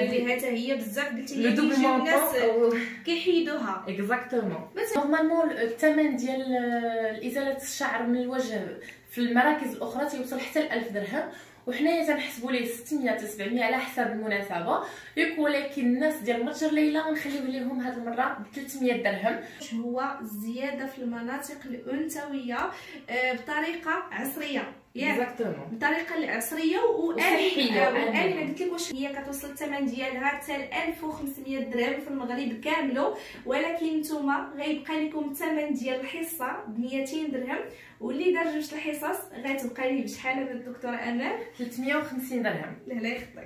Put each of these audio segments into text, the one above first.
اللي حتى هي بزاف قلتي لي كيجيو الناس كيحيدوها اكزاكتومون. نورمالمون الثمن ديال ازاله الشعر من الوجه في المراكز الاخرى تيوصل حتى 1000 درهم، وحنايا تنحسبوا ليه 600 700 على حسب المناسبه، ولكن الناس ديال متجر ليلى غنخليوه ليهم هذه المره ب 300 درهم. هو الزياده في المناطق الانثويه بطريقه عصريه، اكزاكتومون بطريقه العصريه وامنه. وامنه قلت لك واش هي كتوصل الثمن ديالها حتى ل 1500 درهم في المغرب كامله، ولكن نتوما غيبقى لكم الثمن ديال الحصه ب 200 درهم، واللي دار جوج الحصص غتبقى ليه بشحال هذا الدكتوره امال؟ 350 درهم. لا يخطيك،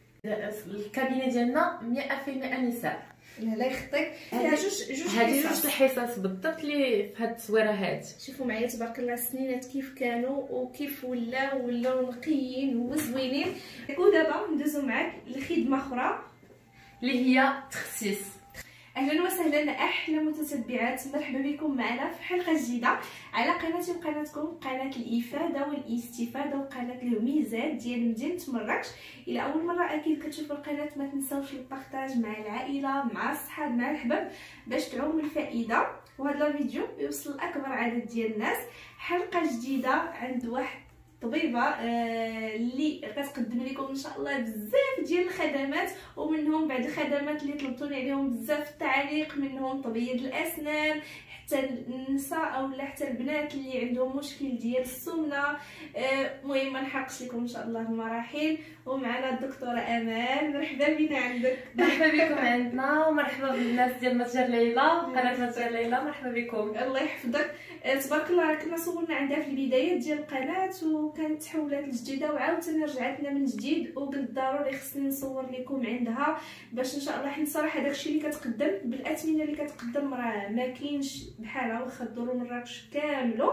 الكابينه ديالنا 100% نساء. لا يخطيك، فيها هذه جوج الحصص بالضبط اللي في هاد التصويره هاد. شوفوا معايا تبارك الله السنينات كيف كانوا وكيف ولاو نقيين وزوينين. ودابا ندوزو معاك لخدمه اخرى اللي هي تخسيس. اهلا وسهلا احلى متتبعات، مرحبا بكم معنا في حلقه جديده على قناتي وقناتكم، قناه الافاده والاستفاده وقناه الميزات ديال مدينه مراكش. الى اول مره اكيد كتشوفوا القناه ما تنساوش البارطاج مع العائله مع الصحاب مع الحباب باش تعوم الفائده، وهذا الفيديو يوصل لاكبر عدد ديال الناس. حلقه جديده عند واحد طبيبه اللي غتقدم لكم ان شاء الله بزاف ديال الخدمات، ومنهم بعد الخدمات اللي طلبتوني عليهم بزاف في التعليق، منهم تبييض الاسنان، حتى النساء اولا حتى البنات اللي عندهم مشكل ديال السمنه. المهم ما نحرقش لكم ان شاء الله المراحل. ومعنا الدكتوره امال، مرحبا بنا عندك. مرحبا بكم عندنا، ومرحبا بالناس ديال متجر ليلى، قناه متجر ليلى، مرحبا بكم. الله يحفظك. تبارك الله، كنا صورنا عندها في البدايات ديال القناه وكانت تحولات لجديده وعاوتاني رجعت لنا من جديد، وقلت ضروري خصني نصور لكم عندها باش ان شاء الله، حيت صراحه داكشي اللي كتقدم بالاثمنه اللي كتقدم راه ما كاينش بحالها، واخا تدوروا مراكش كامله.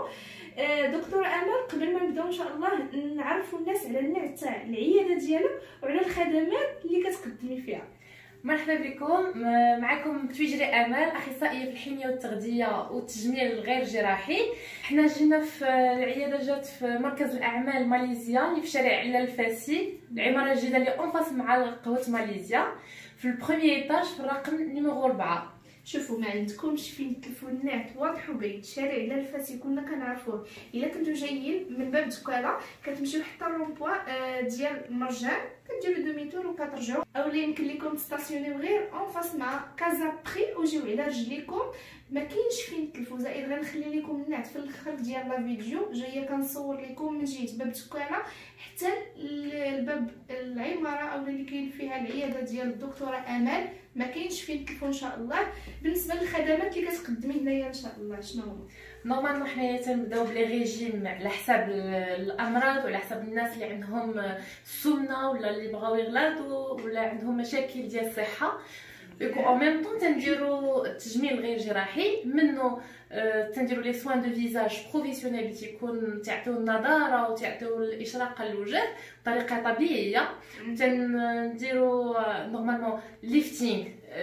دكتوره امل، قبل ما نبداو ان شاء الله نعرفوا الناس على النوع تاع العياده ديالك وعلى الخدمات اللي كتقدمي فيها. مرحبا بكم، معكم تويجري امل، اخصائيه في الحميه والتغذيه والتجميل الغير جراحي. حنا جينا في العياده، جات في مركز الاعمال ماليزيا اللي في شارع علال الفاسي، العماره الجديده اللي اونفاس مع قهوه ماليزيا، في البروميي ايطاج في الرقم نيميرو 4. شوفوا ما عندكمش فين التليفونات واضح وبين، شارع علال الفاسي كنا كنعرفوه. الا كنتو جايين من باب دكاله كتمشيو حتى الرومبوا ديال مرجان، كديروا دوميتور وكترجعوا، اولا يمكن لكم تستاسيونيو غير اون فاس مع كازا بري وجيو على رجليكم. ما كاينش فين التليفون زائد، غنخلي لكم النعت في الاخر ديال لا فيديو، جايه كنصور لكم من جهه باب دكاله حتى الباب العماره اولا اللي كاين فيها العياده ديال الدكتوره امال. ما كاينش فين التليفون ان شاء الله. بالنسبه للخدمات اللي كتقدمي هنايا ان شاء الله شنو هما؟ نورمالمون حنايا تنبداو بلي ريجيم على حساب الامراض وعلى حساب الناس اللي عندهم السمنه ولا اللي بغاو يغلاضوا ولا عندهم مشاكل ديال الصحه. او ميم طون تنديروا التجميل الغير جراحي، منه تنديروا لي سوان دو فيزاج بروفيسيونيل اللي تيكون تعطيو النضاره وتعطيو الاشراقه للوجه بطريقه طبيعيه. تنديروا نورمالمون ليفتينغ،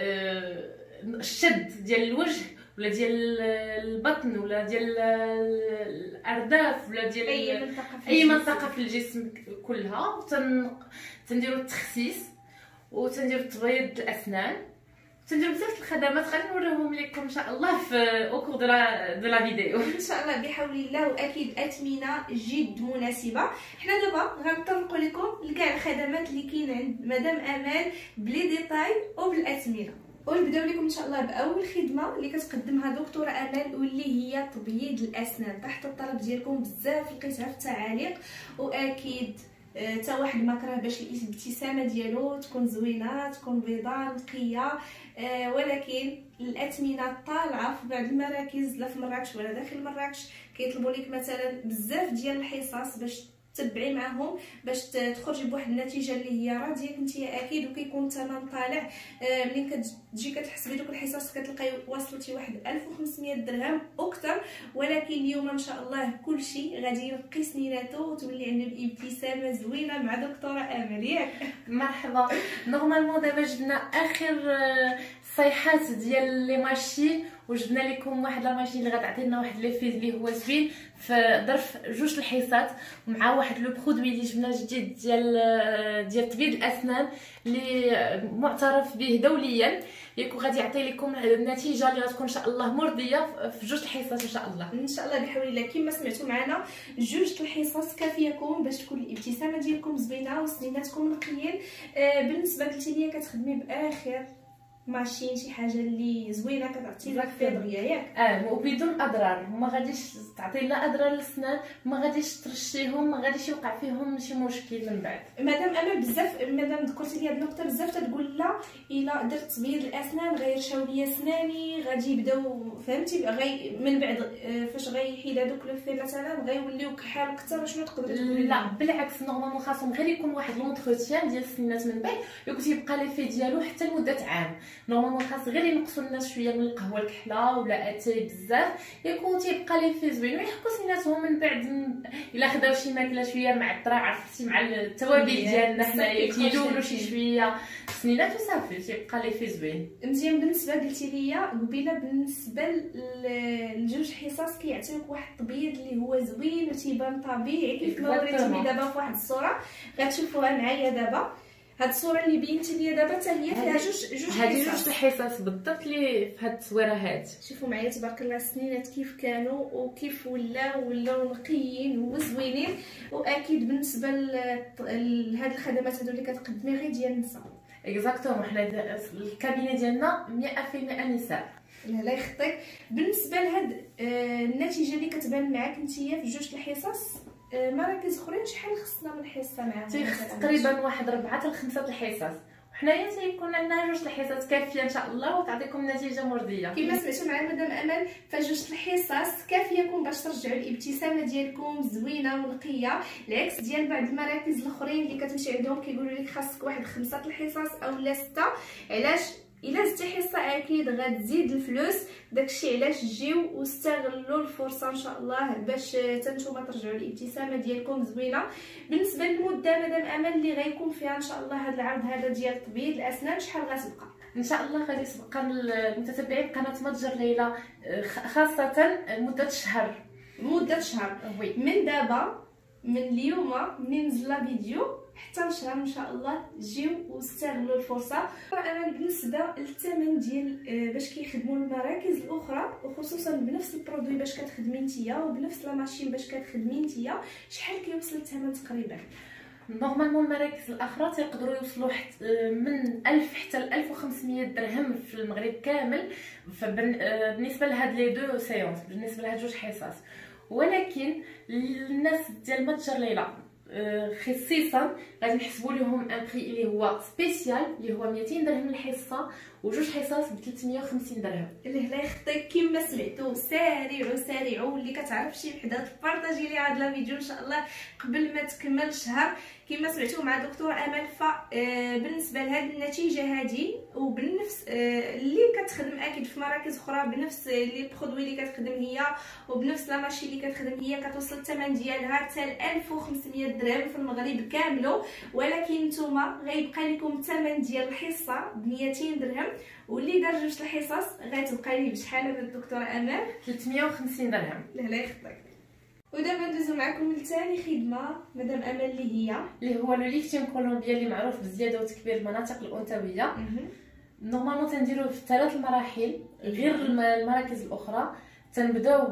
الشد ديال الوجه ولا ديال البطن ولا ديال الارداف ولا ديال اي منطقه في الجسم كلها. تنديروا التخسيس وتنديروا تبييض الاسنان، تنديروا بزاف الخدمات غادي نوريهم لكم ان شاء الله في اوكور دو لا فيديو ان شاء الله بحول الله. واكيد اثمنه جد مناسبه. حنا دابا غنطرقوا لكم لكاع الخدمات اللي كاين عند مدام امال بلي ديتاي وبالاثمنه. ونبداو لكم ان شاء الله باول خدمه اللي كتقدمها دكتوره امال، واللي هي تبييض الاسنان. تحت الطلب ديالكم بزاف لقيتها في التعاليق، واكيد حتى واحد ما كره باش الابتسامه ديالو تكون زوينه، تكون بيضاء نقيه. ولكن الاثمنه طالعه في بعض المراكز لا في مراكش ولا داخل مراكش كيطلبوا لك مثلا بزاف ديال الحصص باش تتبعي معهم باش تخرجي بواحد النتيجه اللي هي راضيه نتيا اكيد، وكيكون الثمن طالع. ملي كتجي كتحسبي دوك الحصص كتلقاي وصلتي واحد 1500 درهم اكثر. ولكن اليوم ان شاء الله كلشي غادي ينقي سنيناتو وتولي عندنا ابتسامه زوينه مع دكتوره امل. ياك مرحبا. نورمالمون دابا جبنا اخر الصيحات ديال لي ماشين، وجبنا لكم واحد لا ماشين اللي غتعطينا واحد ليفيز اللي هو زوين في ظرف 2 الحصات، ومع واحد لو برودوي اللي جبنا جديد ديال تبييض الاسنان اللي معترف به دوليا، ياك غادي يعطي لكم النتيجه اللي غتكون ان شاء الله مرضيه في 2 الحصات ان شاء الله. ان شاء الله بحول الله. كما سمعتوا معنا 2 الحصص كافيكم باش تكون الابتسامه ديالكم زوينه وسنيناتكم نقيين. بالنسبه قلتي لي كتخدمي باخر ماشين شي حاجه اللي زوينه كتعطي لك فيضيه ياك وبدون اضرار، ما غاديش تعطي لا اضرار للسنان، ما غاديش ترشيهم، ما غاديش يوقع فيهم شي مشكل من بعد. مادام امل بزاف مادام ذكرتي لي هاد النقطه بزاف تقول لا الا درت تبييض الاسنان غيرشاو ليا سناني، غادي يبداو فهمتي من بعد فاش غيحيد هذوك لو في مثلا غيوليو كحال اكثر. شنو تقدري تقولي؟ لا بالعكس، نورمالمون خاصهم غير يكون واحد لونتروتيان ديال السنات من بعد يكون يبقى لي في ديالو حتى لمده عام. نورمالمون خاص غير ينقصوا الناس شويه من القهوه الكحله ولا اتاي بزاف، يكون تيبقى لي في زوين ويحكوا سناتهم من بعد. الا خداو شي ماكله شويه معطره عرفتي مع التوابل ديالنا حنايا كيلولوا شي شويه سنينات وصافي تيبقى لي في زوين مزيان. بالنسبه قلتي لي قبيله بالنسبه لجوج حصص كيعطيوك واحد التبييض اللي هو زوين وتيبان طبيعي كيف ما وريتيني دابا في واحد الصوره غتشوفوها معايا دابا. هاد الصوره اللي بينتي لي دابا حتى هي فيها جوج الحصص بالضبط اللي في هاد التصويره هاد. شوفوا معايا تبارك الله السنينات كيف كانوا وكيف ولاو نقيين وزوينين. واكيد بالنسبه لهاد الخدمات هادو اللي كتقدمي غير ديال النساء. اكزاكتومون حنا الكابينه ديالنا 100% نساء. لا يخطيك. بالنسبه لهاد النتيجه اللي كتبان معاك نتيا في جوج الحصص، مراكز اخرين شحال خصنا من حصه معاهم؟ تقريبا واحد 4 حتى 5 الحصص، وحنايا تيكون عندنا 2 الحصص كافيه ان شاء الله وتعطيكم نتيجه مرضيه. كما سمعتوا معنا مدام امل، فجوج الحصص كافيكم باش ترجعوا الابتسامه ديالكم زوينه ونقيه، العكس ديال بعض المراكز الاخرين اللي كتمشي عندهم كيقولوا لك خاصك واحد 5 الحصص او لا 6. علاش؟ الا زدتي حصه اكيد غتزيد الفلوس، داكشي علاش جيو واستغلوا الفرصه ان شاء الله باش تنتوما ترجعوا الابتسامه ديالكم زوينه. بالنسبه للمده مدام امل اللي غيكون فيها ان شاء الله هذا العرض هذا ديال تبييض الاسنان شحال غتبقى؟ ان شاء الله غادي تبقى المتتبعين قناه متجر ليلى خاصه مده شهر. وي. من دابا من اليوم من نزل فيديو حتى شهر ان شاء الله جيو واستغلوا الفرصه. انا بالنسبه للثمن ديال باش كيخدموا المراكز الاخرى وخصوصا بنفس البرودوي باش كتخدمي نتيا وبنفس لا ماشين باش كتخدمي نتيا، شحال كيوصل الثمن تقريبا؟ نورمالمون المراكز الاخرى تيقدروا يوصلوا من 1000 حتى ل 1500 درهم في المغرب كامل بالنسبه لهاد لي دو سيونس، بالنسبه لهاد جوج حصص. ولكن الناس ديال متجر ليلى خصيصا غادي نحسبوا لهم ان بري اللي هو سبيسيال اللي هو 200 درهم الحصه وجوج حصص ب 350 درهم. الله يخطيك. كما سمعتوا سارعوا واللي كتعرف شي وحده تبارطاجي لي هذا الفيديو ان شاء الله قبل ما تكمل شهر. كما سمعتوا مع دكتوره امل، بالنسبه لهذه النتيجه هذه وبالنفس اللي كتخدم اكيد في مراكز اخرى بنفس لي برودوي اللي كتخدم هي وبنفس لا ماشين اللي كتخدم هي، كتوصل الثمن ديالها حتى 1500 درهم في المغرب كامله. ولكن نتوما غيبقى لكم الثمن ديال الحصه ب 200 درهم، واللي دار جوج الحصص غتبقى ليه بشحال هذا الدكتوره امل؟ 350 درهم. لا يخطيك. ودابا ندوزو معكم لثاني خدمه مدام امل اللي هو لو ليفتين كولومبيا اللي معروف بزياده وتكبير المناطق الانثويه. نورمالمون تنديروه في 3 مراحل غير المراكز الاخرى. تنبداو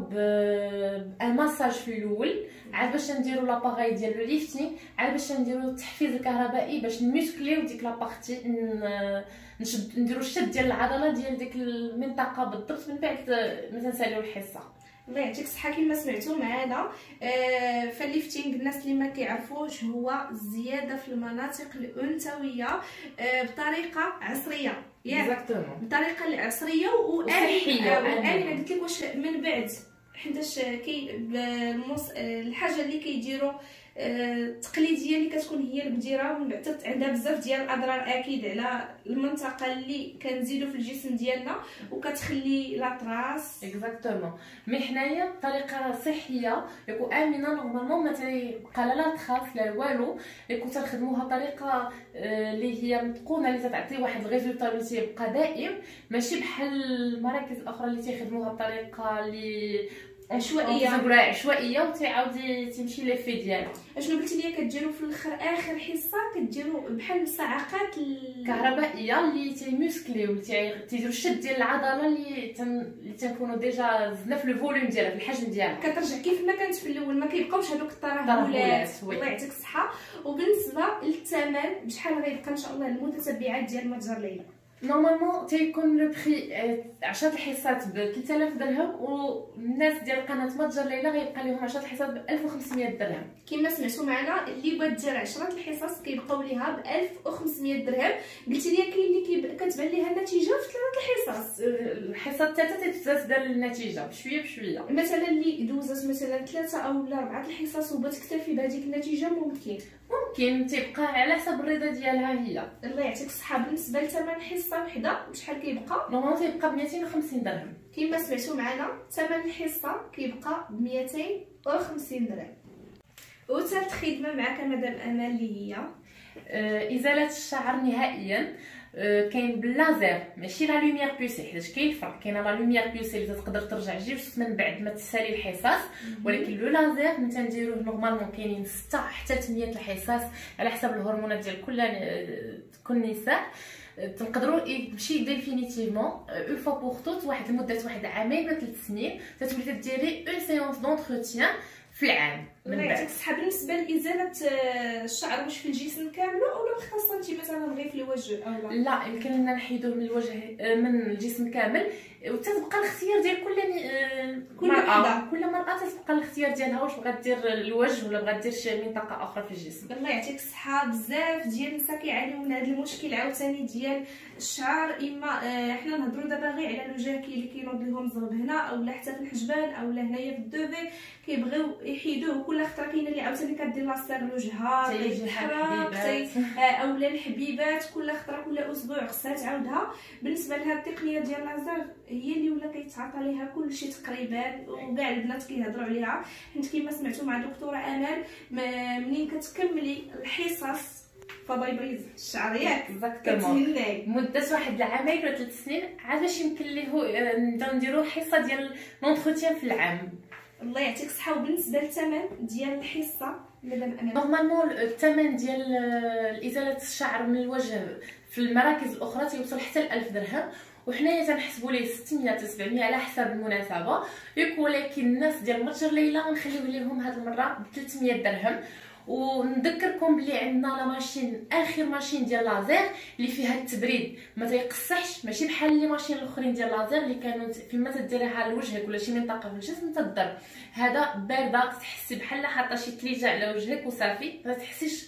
بالماساج في الاول، عاد باش نديروا لاباغاي ديال لو ليفتين، عاد باش نديروا التحفيز الكهربائي باش نمسكليو ديك لابارتي، نديروا الشد ديال العضله ديال ديك المنطقه بالضبط. من بعد ما تنساليو الحصه. الله يعطيك الصحه. كما سمعتوا معنا فالليفتينغ الناس اللي ما كيعرفوش هو الزياده في المناطق الانثويه بطريقه عصريه، بطريقه العصريه وامنه. قلت لك واش من بعد حيتاش الحاجه اللي كيديروا التقليديه اللي كتكون هي البديره، ومن بعد عندها بزاف ديال الاضرار اكيد على المنطقه اللي كنزيدوا في الجسم ديالنا، وكتخلي لاطراس. اكزاكتومون. مي حنايا بطريقه صحيه يكون امنه، نورمالمون ما تيبقى لا تخاف لا والو، يكون تنخدموها بطريقه اللي هي متقونه، اللي تعطي واحد الريزولطا اللي تيبقى دائم، ماشي بحال المراكز الاخرى اللي تيخدموها بطريقه اللي عشوائيه وتعاود تمشي لي في ديالها. اشنو قلتي لي كديروا في الاخر اخر حصه؟ كديروا بحال الصاعقات الكهربائيه اللي تيموسكليو، اللي تيديروا الشد ديال العضله اللي تنكونوا ديجا زدنا في الفوليوم ديالها، في الحجم ديالها، كترجع كيف ما كانت في الاول، ما كيبقاوش هذوك الترهلات. الله يعطيك الصحه. وبالنسبه للثمن بشحال غيبقى ان شاء الله المتتبعات ديال متجر ليلى؟ نورمالمون تيكون لو بري 10 الحصات ب 3000 درهم، والناس ديال قناه متجر ليلى غيبقى لهم 10 الحصات ب 1500 درهم. كما سمعتوا معنا، اللي بغات دير 10 الحصص كيبقاو ليها ب 1500 درهم. قلتي لي كاين اللي كتبان ليها النتيجه في 3 الحصص. الحصه الثالثه تتزاد النتيجه بشويه بشويه. مثلا اللي دوزات مثلا 3 او 4 الحصص وبغات تكتفي بهذيك النتيجه، ممكن تيبقى على حسب الرضا ديالها هي. الله يعطيك الصحه. بالنسبه لثمن حصه وحده بشحال كيبقى؟ نورمالمون تيبقى ب 250 درهم. كما سمعتوا معنا، ثمن الحصه كيبقى ب 250 درهم. وثالث خدمه معك مدام امال اللي هي ازاله الشعر نهائيا. كاين باللازر، ماشي لا لوميير بيوسي، حيت كاين فرق. كاينه لا لوميير بيوسي اللي تقدر ترجع جيفت من بعد ما تسالي الحصص، ولكن لو لازر من تنديروه نورمالمون كاينين 6 حتى 8 الحصص على حسب الهرمونات ديال كل نساء. تنقدروا يمشي ديفينيتيفمون اون فوا بور توت واحد لمده واحد عامين ولا 3 سنين، تتولي تديري اون سيونس دونتروتيان في العام من بعد. يعطيك الصحه. بالنسبه لازاله الشعر واش في الجسم كامل ولا مختصه انت مثلا غير في الوجه او لا؟ يمكن لنا نحيدوه من الوجه من الجسم كامل، وتتبقى الاختيار ديال كل مرأة تتبقى الاختيار ديالها واش بغات دير الوجه ولا بغات دير شي منطقه اخرى في الجسم. الله يعطيك الصحه. بزاف ديال النساء كيعانيو من هذا المشكل عاوتاني ديال الشعر. اما حنا نهضروا دابا غير على الوجه اللي كينوض لهم زغب هنا، او حتى في الحجبان، او هنايا في الدوفي كيبغيو يحيدوه. كل خطره كاينه اللي عاوتاني كدير لاصق لوجهها او الحبيبات، كل خطره كل اسبوع خصها تعاودها. بالنسبه لهاد التقنيه ديال اللازر هي اللي ولا كيتعاطى ليها كلشي تقريبا، وكاع البنات كيهضروا عليها. حيت كما سمعتوا مع دكتوره امال، منين كتكملي الحصص فباي باي الشعر ياك كتهناي مده واحد العامين ولا 3 سنين، عاد باش يمكن ليه نبداو نديرو حصه ديال لونتروتيان في العام. الله يعطيك الصحه. وبالنسبه للثمن ديال الحصه مدام امال؟ نورمالمون الثمن ديال ازاله الشعر من الوجه في المراكز الاخرى تيوصل حتى 1000 درهم، وحنايا تنحسبوا ليه 600 700 على حسب المناسبه. ولكن الناس ديال متجر ليلى غنخليو ليهم هذه المره ب 300 درهم. ونذكركم بلي عندنا لا ماشين، اخر ماشين ديال لازر اللي فيها التبريد ما تيقصحش، ماشي بحال لي ماشين الاخرين ديال لازر اللي كانوا فيما تديريها لوجهك ولا شي منطقه في الجسم تضر. هذا بارده، تحسي بحال حاطه شي ثليجه على وجهك وصافي، ما تحسيش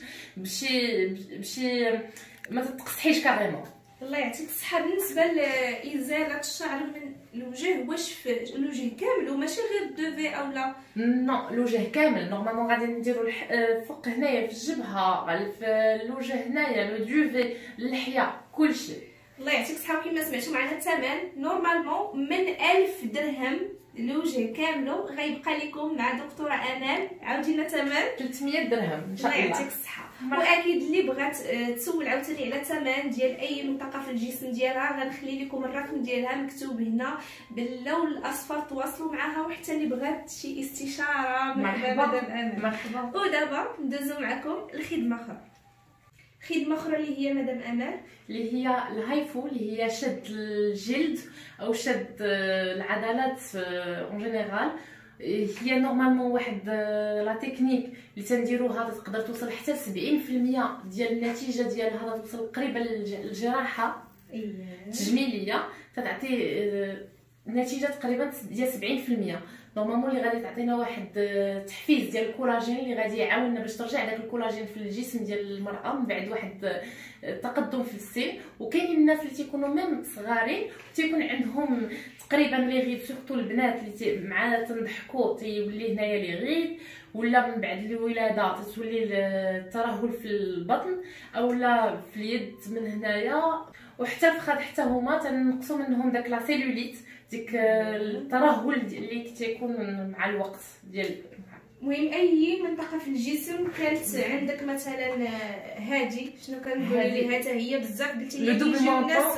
بشي ما تتقصحيش كاريمون. الله يعطيك الصحه. بالنسبه لازاله الشعر من الوجه، واش في الوجه كامل وماشي غير الدوفي او لا؟ نو، الوجه كامل. نورمالمون غادي نديروا فوق هنايا في الجبهه، في الوجه هنايا لو دوفي، اللحيه، كلشي. الله يعطيك الصحه. كما سمعتوا معنا الثمن نورمالمون من 1000 درهم الوجه كامله غيبقى لكم مع دكتوره امال. عاودي لنا الثمن 300 درهم ان شاء الله. الله يعطيك الصحه. واكيد اللي بغات تسول عاوتاني على الثمن ديال اي منطقه في الجسم ديالها، غنخلي لكم الرقم ديالها مكتوب هنا باللون الاصفر، تواصلوا معها. وحتى اللي بغات شي استشاره مرحبا. ودابا ندوزو معكم لخدمه اخرى. خدمه اخرى اللي هي مدام امال، اللي هي الهايفو، اللي هي شد الجلد او شد العضلات اون جينيرال. هي نورمالمون واحد لا تكنيك اللي تنديروها تقدر توصل حتى ل 70% ديال النتيجه ديالها، توصل قريبه للجراحه تجميليه، تتعطي النتيجه تقريبا ديال 70%. نورمالمون اللي غادي تعطينا واحد تحفيز ديال الكولاجين اللي غادي يعاوننا باش ترجع داك الكولاجين في الجسم ديال المراه من بعد واحد تقدم في السن. وكاينين الناس اللي تيكونوا ميم صغارين تيكون عندهم تقريبا لي غيد، سورتو البنات اللي مع تنضحكوا تيولي هنايا لي غيد، ولا من بعد الولاده تتولي الترهل في البطن اولا في اليد من هنايا، وحتى الفخذ حتى هما تنقصوا منهم داك لا سيلوليت، ديك الترهل اللي تيكون مع الوقت ديال. المهم اي منطقه في الجسم كانت عندك مثلا هادي، شنو كنقول لها حتى هي بزاف قلتي لي كيجيو الناس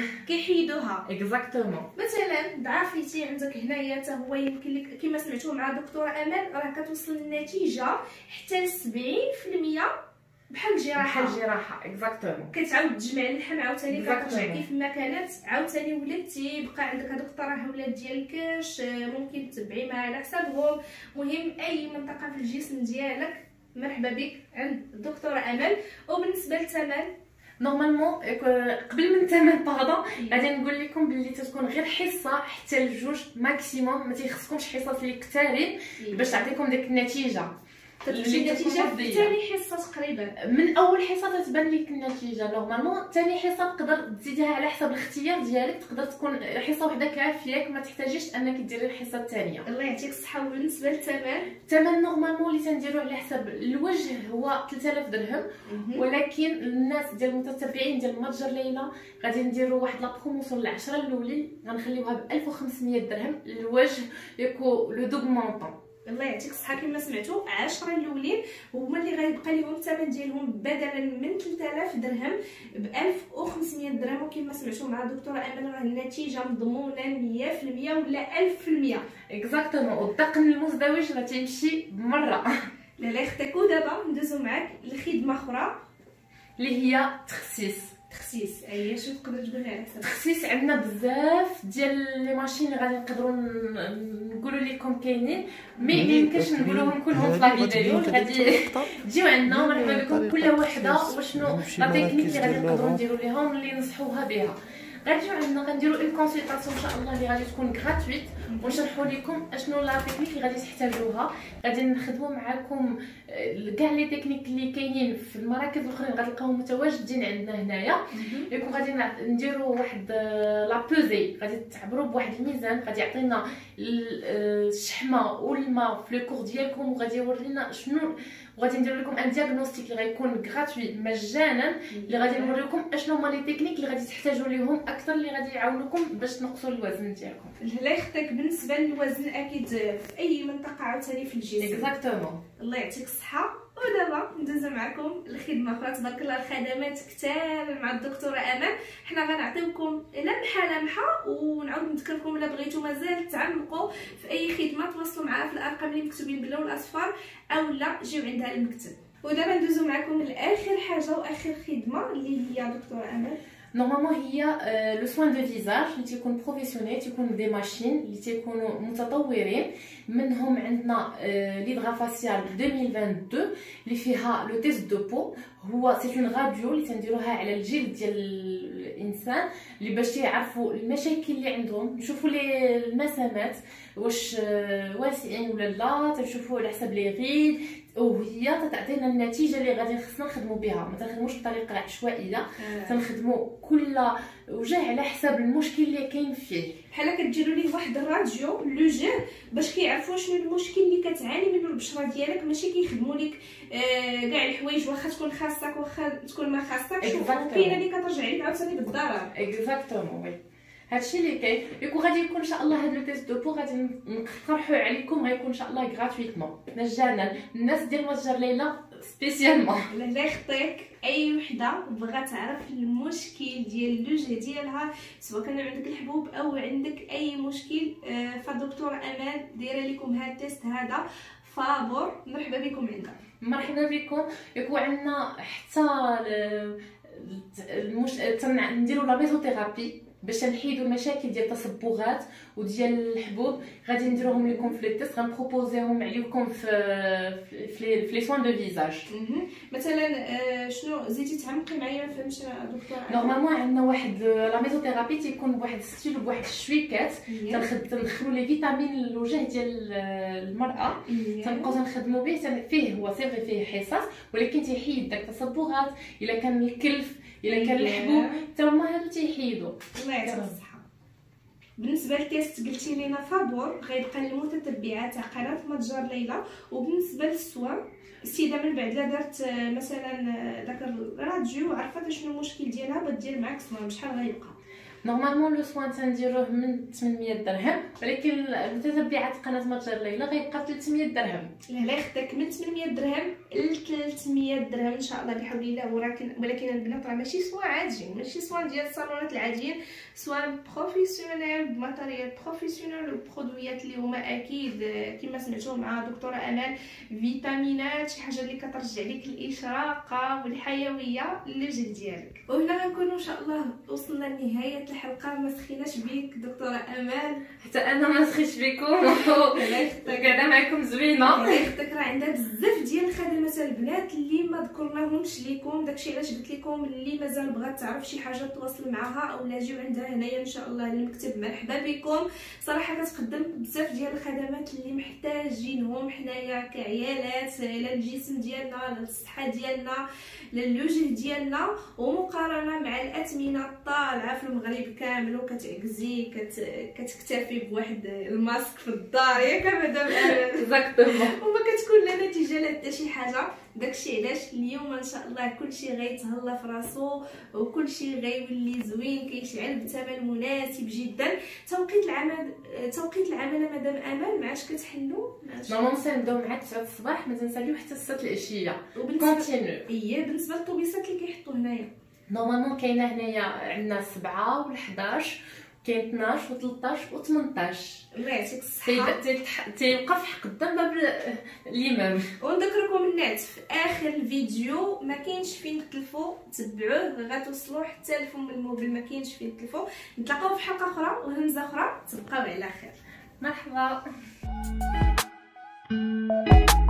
كيحيدوها اكزاكتومون. مثلا ضعفيتي عندك هنايا حتى هو يمكن لك كما سمعتوا مع دكتوره امال راه كتوصل النتيجه حتى ل 70% بحال الجراحه اكزاكتومون. كتعاود تجمع اللحم عاوتاني كترجع كيف ما كانت، عاوتاني ولات بقى عندك هذوك الترهلات ديال الكرش، ممكن تتبعي معها على حسابهم. مهم اي منطقه في الجسم ديالك مرحبا بك عند الدكتوره امل. وبالنسبه للثمن نورمالمون قبل من الثمن باردون غادي نقول لكم باللي تتكون غير حصه حتى لجوج ماكسيموم، ما تيخصكمش حصص اللي كثارين باش تعطيكم ديك النتيجه. النتيجه في ثاني حصه تقريبا، من اول حصه تتبان لك النتيجه. نورمالمون ثاني حصه تقدر تزيدها على حسب الاختيار ديالك، تقدر تكون حصه وحده كافياك، ما تحتاجيش انك ديري الحصه الثانيه. الله يعطيك الصحه. وبالنسبه للثمن، الثمن نورمالمون اللي تنديرو على حسب الوجه هو 3000 درهم، ولكن الناس ديال المتتبعين ديال متجر ليلى غادي نديرو واحد لا بروموسيون ل10 الاولين غنخليوها ب 1500 درهم الوجه يكو لو دوغمونطون. الله يعطيك الصحه. كما سمعتوا 10 الاولين هما اللي غيبقى لهم الثمن ديالهم بدلا من 3000 درهم ب 1500 درهم. وكما سمعتوا مع الدكتوره امل راه النتيجه مضمونه 100% ولا 1000%. اكزاكتومون. والطاقم المزدوج راه تيمشي بمره. لا يختك. ودابا ندوزو معاك لخدمه اخرى اللي هي تخسيس. اي شنو تقدر تقول لنا على التخسيس؟ عندنا بزاف ديال لي ماشين اللي غادي نقدروا نقولوا لكم كاينين، ما يمكنش نقولوهم كلهم في لا فيديو. غادي تجيو عندنا مرحبا بكم كل وحده وشنو لا تكنيك اللي غادي نقدروا نديروا ليهم اللي نصحوها بها. غاديو عندنا غنديروا اون كونسلطاسيون ان شاء الله اللي غادي تكون غراتويت ونشرحوا لكم اشنو لا تكنيك اللي غادي تحتاجوها. غادي نخدموا معكم كاع لي تكنيك اللي كاينين في المراكز الاخرين غادي تلقاوهم متواجدين عندنا هنايا. يكون غادي نديروا واحد لا بوزي، غادي تعبروا بواحد الميزان غادي يعطينا الشحمه والماء في لو كور ديالكم، وغادي يورينا شنو، وغادي ندير لكم ان دياغنوستيك اللي غيكون غراتوي مجانا، اللي غادي نوريكم اشنو هما لي تكنيك اللي غادي تحتاجوا ليهم اكثر اللي غادي يعاونوكم باش تنقصوا الوزن ديالكم. الله يخطيك. بالنسبه للوزن اكيد في اي منطقه عاوتاني في الجسم. اكزاكتومون. الله يعطيك الصحه. ودابا ندوزو معكم لخدمه اخرى. تبارك الله الخدمات كثار مع الدكتوره امل. حنا غنعطيوكم لمحه ونعاود نذكركم الا بغيتو مازال تعمقوا في اي خدمه تواصلوا معها في الارقام اللي مكتوبين باللون الاصفر او لا جيو عندها المكتب. ودابا ندوزو معكم لاخر حاجه واخر خدمه اللي هي دكتوره امل. نورمالمون هي لو سوان دو فيزاج اللي تيكون بروفيسيونيل، تيكون دي ماشين اللي تيكونوا متطورين. منهم عندنا ليدغا فاسيال 2022 اللي فيها لو تيست دو بو، هو سي اون راديو اللي تنديروها على الجلد ديال الانسان اللي باش يعرفوا المشاكل اللي عندهم، نشوفوا لي المسامات واش واسعين ولا لا، تنشوفوا على حسب لي غيد، وهي تعطينا النتيجه اللي غادي خصنا نخدموا بها. ما تنخدموش بطريقه عشوائيه، تنخدموا كل وجه على حسب المشكل اللي كاين فيه. بحال كديروا ليه واحد الراديو لو جير باش كيعرفوا شنو المشكل اللي كتعاني منه البشره ديالك، ماشي كيخدموا لك كاع الحوايج واخا تكون خاصك واخا تكون ما خاصكش، وكاينه اللي كترجع لك عاوتاني بالضرر. اكزاكتومون وي هادشي اللي كاين. يكون غادي يكون ان شاء الله هاد لو تيست دو بو غادي نقترحوا عليكم، غيكون ان شاء الله غراتويتمون مجانا الناس ديال متجر ليلى سبيسيالمون. الله يخطيك. اي وحده بغات تعرف المشكل ديال الوجه ديالها سواء كان عندك الحبوب او عندك اي مشكل، فالدكتوره امال دايره لكم هاد التيست هذا فابور. مرحبا بكم عندنا. مرحبا بكم. يكون عندنا حتى نديروا لا ميزوثيرابي باش نحيدوا المشاكل ديال التصبغات وديال الحبوب. غادي نديروهم لكم في لي تيست، غنبروبوزيهم عليكم في لي سوان دو فيزاج. مثلا شنو زيدي تعمقي معايا، ما فهمتش دكتور. نورمالمون عندنا واحد لا ميزوثيرابي تيكون بواحد الستيل بواحد الشويكات، تندخلوا لي فيتامين للوجه ديال المراه، تنبقاو تنخدموا به. فيه هو سي فيه حصص، ولكن تيحيد داك التصبغات، الا كان الكلف، الا كان الحبوب، حتى هما هادو تيحيدوا. الله يعطيك الصحه. بالنسبه للتيست قلتي لينا فابور غيبقى للمتتبعات تاع قناه متجر ليلى. وبالنسبه للسوان السيده من بعد لا دارت مثلا داك الراديو وعرفت شنو المشكل ديالها، بدير معاك سوان بشحال غيبقى؟ نورمالمون لو سوان تنديروه من 800 درهم، ولكن المتتبعات قناه متجر ليلى غيبقى 300 درهم. لا يخدك من 800 درهم ل 300 درهم ان شاء الله بحول الله. ولكن البنات راه ماشي سوان عاديين، ماشي سوان ديال الصالونات العاديين، سوان بروفيسيونيل بماتيريال بروفيسيونيل وبرودويات اللي هما اكيد كما سمعتوا مع دكتوره امال فيتامينات، شي حاجه اللي كترجع لك الاشراقه والحيويه للوجه ديالك. وهنا غنكونوا ان شاء الله وصلنا لنهايه الحلقه. ما سخيناش بيك دكتوره امال، حتى انا ما سخيتش بكم. الله يخطيك، قاعده معكم زوينه. الله يخطيك، راه عندها بزاف ديال الخدمات البنات اللي ما ذكرناهمش لكم. داكشي علاش قلت لكم اللي مازال بغات تعرف شي حاجه تواصل معها او لا جيو عندها هنايا ان شاء الله المكتب. مرحبا بكم. صراحه كتقدم بزاف ديال الخدمات اللي محتاجينهم حنايا كعيالات، لا الجسم ديالنا، لا الصحه ديالنا، لا الوجه ديالنا، ومقارنه مع الاثمنه الطالعه في المغرب كامل وكتعكزي كتكتفي بواحد الماسك في الدار ياك مدام اكزاكتومون، وما كتكون لا نتيجه لا حتى شي حاجه. داكشي علاش اليوم ان شاء الله كلشي غيتهلا في راسو وكلشي غيولي زوين كيشعل بثمن مناسب جدا. توقيت العمل مدام امال ما عادش كتحلوا؟ نورمالمون نبداو مع 9 الصباح، ما تنساليو حتى 6 العشيه كونتينيو. بالنسبه للطوبيسات اللي كيحطوا هنايا نورمالمون كاينه هنايا عندنا 7 و11، كاين 12 و13 و18. الله يعطيك الصحه. تيبقى في حق قدام باب الامام. ونذكركم الناس في اخر الفيديو ما كاينش فين تلفوا، تبعوه غتوصلوا حتى لفم الموبيل، ما كاينش فين تلفوا. نتلاقاو في حلقه اخرى وهمزه اخرى، تبقاو على خير. مرحبا.